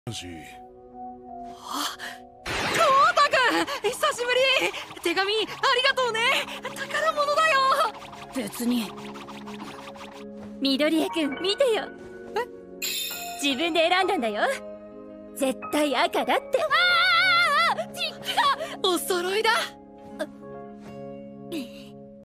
コウタくん、久しぶり。手紙ありがとうね。宝物だよ。 別に。緑江くん見てよ。自分で選んだんだよ。絶対赤だって。 実機がお揃いだ。